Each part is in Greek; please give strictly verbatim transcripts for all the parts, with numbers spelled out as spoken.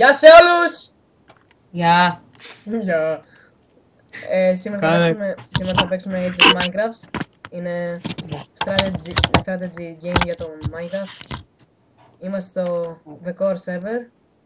Γεια σε όλους! Γεια. Γεια. Ε, σήμερα, θα παίξουμε, σήμερα θα παίξουμε Age of Minecraft. Είναι strategy, strategy game για το Minecraft. Είμαστε στο The Core Server.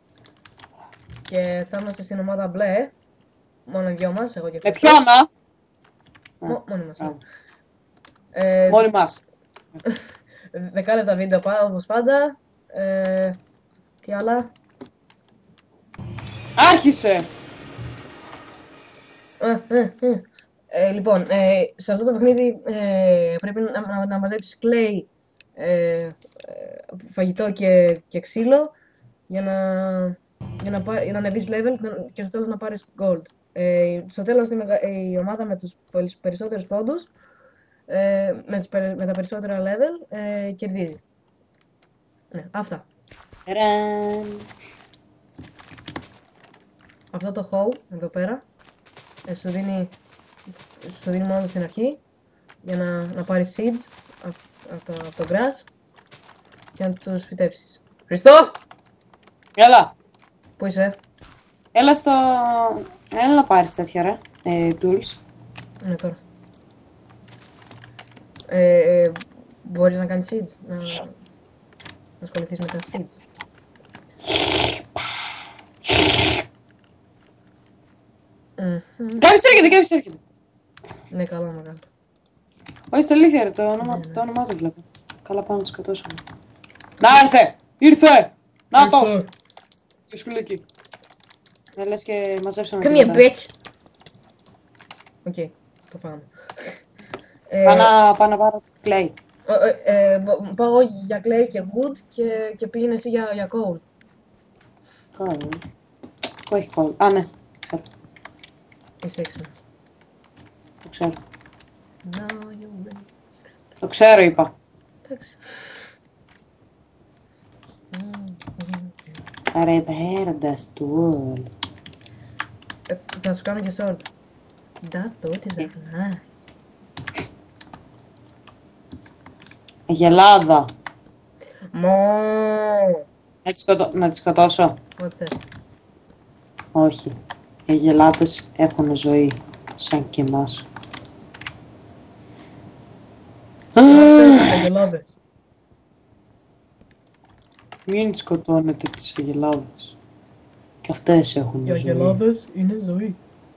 Και θα είμαστε στην ομάδα μπλε. Μόνο οι δυο μας, εγώ και Με ποιον, α? Μο, μόνοι μας. Α. Ε, Μόνοι μας. δέκα λεπτά βίντεο όπως πάντα. Ε, τι άλλα. Άρχισε! Ε, ε, ε. Ε, λοιπόν, ε, σε αυτό το παιχνίδι ε, πρέπει να, να, να μαζέψεις κλέι, ε, ε, φαγητό και, και ξύλο για να, για να, πάρ, για να ανεβείς level και στο τέλος να πάρεις gold. Ε, στο τέλος η ομάδα με τους περισσότερους πόντους, ε, με, τους, με τα περισσότερα level, ε, κερδίζει. Ναι, αυτά. Ραν. Αυτό το hoe εδώ πέρα ε, σου δίνει σου δίνει μόνο στην αρχή για να, να πάρεις seeds από, από, το, από το grass και να τους φυτέψεις. Χριστό! Έλα. Πού είσαι? Έλα στο... Έλα να πάρεις τέτοια ρε. Ε, tools. Ναι, τώρα. Ε, ε, μπορείς να κάνεις seeds, να, να ασχοληθείς με τα seeds. Κάποιος έρχεται, κάποιος έρχεται. Ναι, καλά, μεγάλο. Όχι, στα αλήθεια ρε, το όνομα, Ναι, ναι. το όνομά του βλέπω. Καλά πάνω τους σκοτώσαμε. Να έρθε! Ήρθε! Νάτος! Ήρθε. Και σκουλίκι. Με λες και μαζέψαμε Come here, τίποτα. bitch! Οκ, το πάμε. Ε, Πάω να, πάω να πάρω clay. ε, ε, ε, μπο- πάω για clay και wood και, και πήγαινε εσύ για, για coal. Coal. Πού έχει coal. Α, ναι. Ξέρω. Είσαι έξυπνος. Το ξέρω. Now you ready. Το ξέρω είπα. Εντάξει. Ρεπέροντας του όλ. Ε, θα σου κάνω και sword. Das Boot is nice. Αγελάδα. Μου. Να τη, σκοτω... να τη σκοτώσω. Ό,τι θες. Όχι. Οι αγελάδες έχουν ζωή. Σαν και εμάς. Είμαστε αγελάδες. Μην σκοτώνετε τις αγελάδες. Και αυτές έχουν Οι ζωή. αγελάδες είναι ζωή.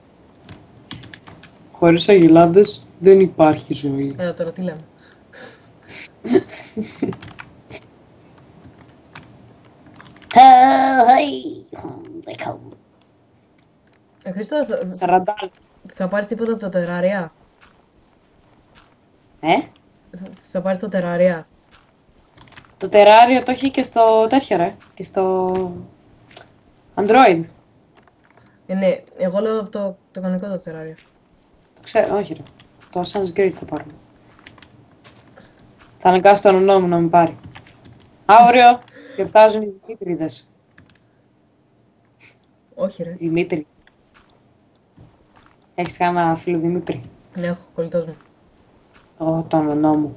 Χωρίς αγελάδες δεν υπάρχει ζωή. Ε, τώρα τι λέμε. Ε, Χριστό, θα, Σαράντα. θα πάρεις τίποτα από το τεράρια. Ε? Θα, θα πάρεις το τεράρια. Το τεράριο το έχει και στο τέτοιο ρε. Και στο Android. Ε, ναι, εγώ λέω από το, το κανονικό το τεράρια. Το ξέρω, όχι ρε. Το Assassin's Creed θα πάρουμε. Θα αναγκάσω τον ονό μου να με πάρει. Αύριο γιορτάζουν οι Δημήτριδες. Όχι ρε. Δημήτρη. Έχεις κανένα φίλο Δημήτρη? Ναι, έχω κολλητός μου. Εγώ τον ονό μου.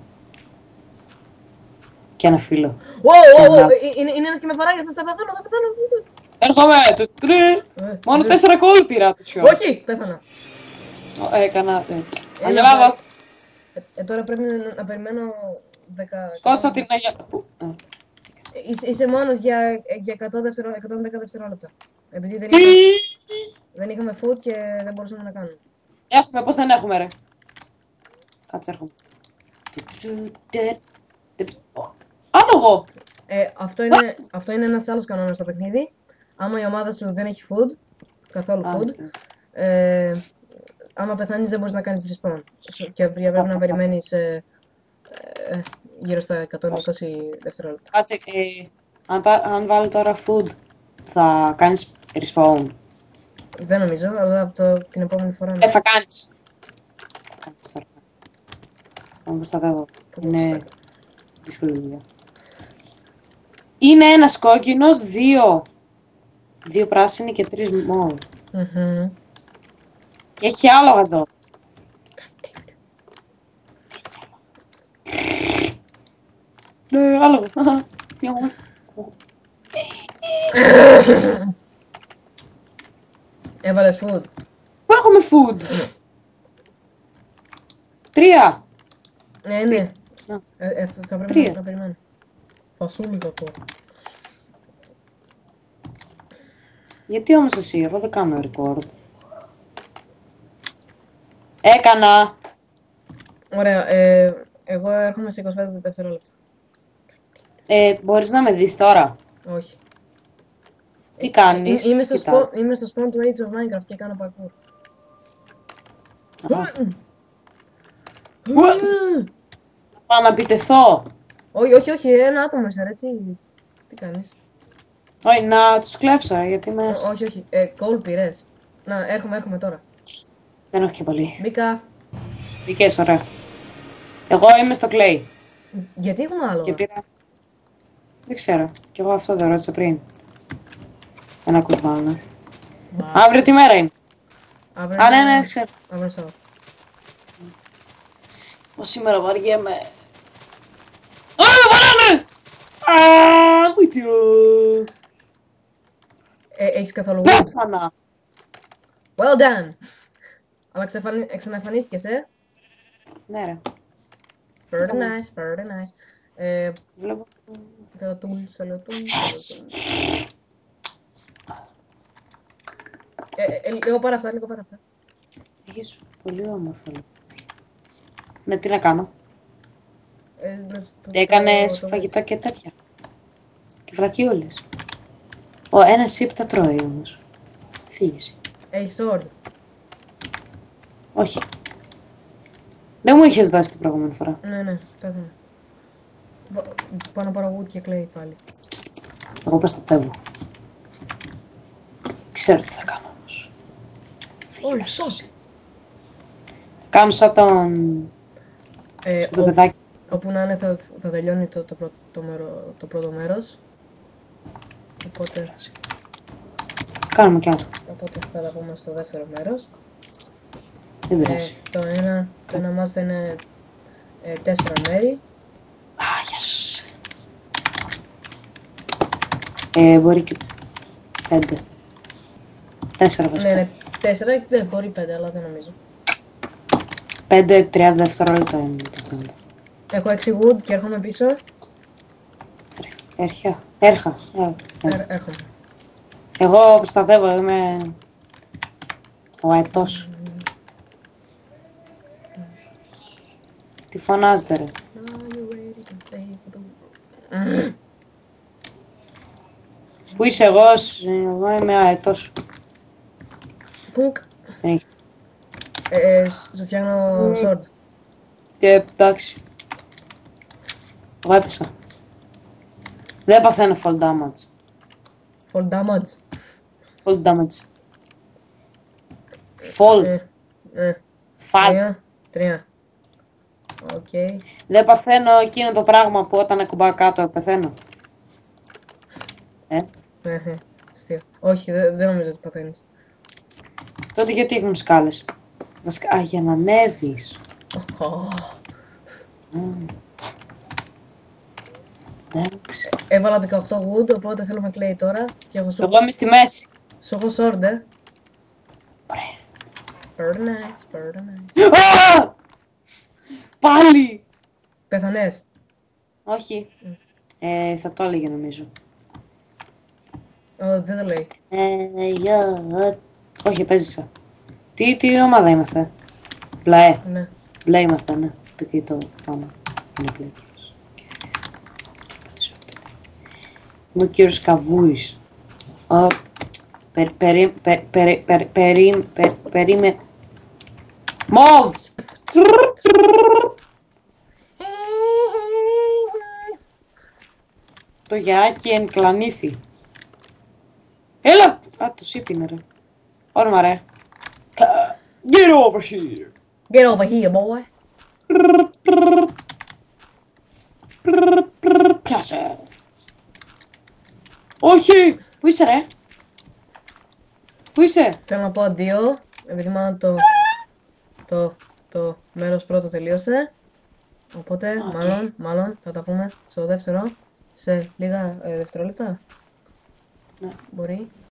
Και ένα φίλο. Wow, wow, wow. Ένα. Ε, Είναι, είναι ένας και με παράγει, θα, θα πεθάνω, θα πεθάνω. Έρχομαι! Του- τρι. Ε, Μόνο ε, τέσσερα κόλ πήρα τους σιώ. Όχι, πέθανα. Έκανα. ε, Ένα Αγελάδα. πάρει- Ε, ε, τώρα πρέπει να, να περιμένω δέκα... Σκότωσα την Αγελάδα. Πού? Ε. Ε, Είσαι, είσαι μόνος για, για εκατό δευτερόλεπτα, εκατόν δέκα δευτερόλεπτα. Επειδή δεν, Τι! είχα, δεν είχαμε food και δεν μπορούσαμε να κάνουμε. Έχουμε, πώς δεν έχουμε ρε. Κάτσε έρχομαι. Άλογο! Ε, αυτό, είναι, αυτό είναι ένας άλλος κανόνας στο παιχνίδι. Άμα η ομάδα σου δεν έχει food, καθόλου Α, food, οκ. ε, άμα πεθάνεις δεν μπορείς να κάνεις respawn. Και πρέπει να περιμένεις ε, ε, γύρω στα εκατόν είκοσι δευτερόλεπτα. Κάτσε, ε, αν, πά- αν βάλω τώρα food, θα κάνεις respawn. Δεν νομίζω, αλλά από το, την επόμενη φορά. Ε, Ναι. θα κάνεις. Θα κάνεις τώρα. Θα μου προστατεύω. Είναι δύσκολη δουλειά. Είναι ένας κόκκινος, δύο, δύο πράσινοι και τρεις μόβ. Μμμ. Και έχει άλογα εδώ. Ναι, άλογο. Μιαου. Έβαλες food. Πού έχουμε food. Τρία. Ναι, ναι. Να. Ε, ε, θα θα πρέπει Τρία. να, να περιμένω. Φασούλη θα πω. Γιατί όμως εσύ, εγώ δεν κάνω record. Έκανα. Ωραία. Ε, εγώ έρχομαι σε είκοσι πέντε δευτερόλεπτα. Ε, μπορείς να με δεις τώρα. Όχι. Τι κάνεις. Ε, είμαι, στο Κοιτάς. spawn, είμαι στο spawn του Age of Minecraft και κάνω parkour. Αχα. Πάω να επιτεθώ. Όχι, όχι, όχι, ένα άτομο είσαι, ρε. Τι, τι κάνεις. Όχι, να τους κλέψω, ρε, γιατί Ω, μέσα. όχι, όχι. Ε, Cole πήρες. Να, έρχομαι, έρχομαι τώρα. Δεν έχω και πολύ. Μπήκα. Μπήκες, ωραία. Εγώ είμαι στο clay. Γιατί έχουμε άλλο. Και πήρα. Δεν ξέρω. Κι εγώ αυτό δεν ρώτησα πριν. Δεν ακούς μάλλον, ε. Αύριο τι μέρα είναι. Αύριο Α, ναι, είναι- ναι, ξέρω. Αύριο Σάββατο. Ω, σήμερα βαριέμαι. Α, βαράνε! Α, βοήθεια. Ε, έχεις καθόλου wood. Πέθανα. Well done. Αλλά ξεφανι... ξαναεμφανίστηκες, ε. Ναι, ρε. Very nice, very nice. Ε, Βλέπω. θέλω tools, θέλω tools, θέλω tools. Ε, ε, λίγο πάρα αυτά, λίγο πάρα αυτά. Έχεις πολύ όμορφο. Ναι, τι να κάνω. Ε, με στο- Έκανες το- το- φαγητό και τέτοια. Και βλακιούλες. Ω, ένα σιπ τα τρώει όμως. Φύγησε. Έχεις sword. Όχι. Δεν μου είχες δώσει την προηγούμενη φορά. Ναι, ναι, πέθανε. Πα- Πάω να πάρω wood και clay πάλι. Εγώ προστατεύω. Ξέρω τι θα κάνω όμως. Όχι, σώσει. Θα κάνω σαν τον... Ε, σαν το ο- παιδάκι. όπου να είναι θα, θα τελειώνει το, το, πρώτο, το, μέρο, το πρώτο μέρος. Οπότε, Κάνουμε κι άλλο. οπότε θα τα πούμε στο δεύτερο μέρος. Δεν Ε, πειράζει. το ένα, το ένα μας θα είναι ε, τέσσερα μέρη. Α, yes. Ε, μπορεί και πέντε. Τέσσερα Ναι, βασικά. ναι, τέσσερα, ε, μπορεί πέντε, αλλά δεν νομίζω. Πέντε, τριάντα δευτερόλεπτα είναι το πρώτο. Έχω έξι wood και έρχομαι πίσω. Έρχα. Έρχα. Έλα. Έλα. Ε, έρχομαι. Εγώ προστατεύω, είμαι ο αετός. Τι φωνάζετε ρε. Are you ready to save the world? Πού είσαι εγώ, σ- εγώ είμαι αετός. Πουκ. Δεν έχει. Ε, ε, σου φτιάχνω sword. Και εντάξει. Εγώ έπεσα. Δεν παθαίνω fall damage. Full damage. Fall damage. Fall. Ε, ε, Fall. τρία, τρία. Οκ. Δεν παθαίνω εκείνο το πράγμα που όταν ακουμπάω κάτω πεθαίνω. Ε, Ε, ε, αστείο. Όχι, δεν δεν νομίζω ότι παθαίνεις. τότε γιατί έχουν σκάλες. Βασικά, α, για να ανέβεις. Ω, Εντάξει. έβαλα δεκαοκτώ wood, οπότε θέλουμε clay τώρα. Και έχω σου, Εγώ είμαι στη μέση. σου έχω sword, ε. Ωραία. Very nice, very nice. Α! Πάλι! Πεθανές. Όχι. Ε, θα το έλεγε νομίζω. Ω, δεν το λέει. Ε, για... Όχι, επέζησα. Τι, τι ομάδα είμαστε. Μπλαέ. Ναι. Μπλε είμαστε, ναι. Επειδή το χρώμα είναι μπλε. Είμαι ο κύριος Καβούης. Ω, περι, περι, περι, περι, περι, περι, περι, περίμε... Μοβ! Το γιάκι ενκλανήθη. Έλα! Α, το σύπινε ρε. Όνομα ρε. Get over here! Get over here, boy. Πιάσε! Όχι! Πού είσαι ρε? Πού είσαι? Θέλω να πω αντίο, επειδή μάλλον το, το, το μέρος πρώτο τελείωσε. Οπότε, Οκ. μάλλον, μάλλον, θα τα πούμε στο δεύτερο, σε λίγα ε, δευτερόλεπτα. Ναι. Μπορεί.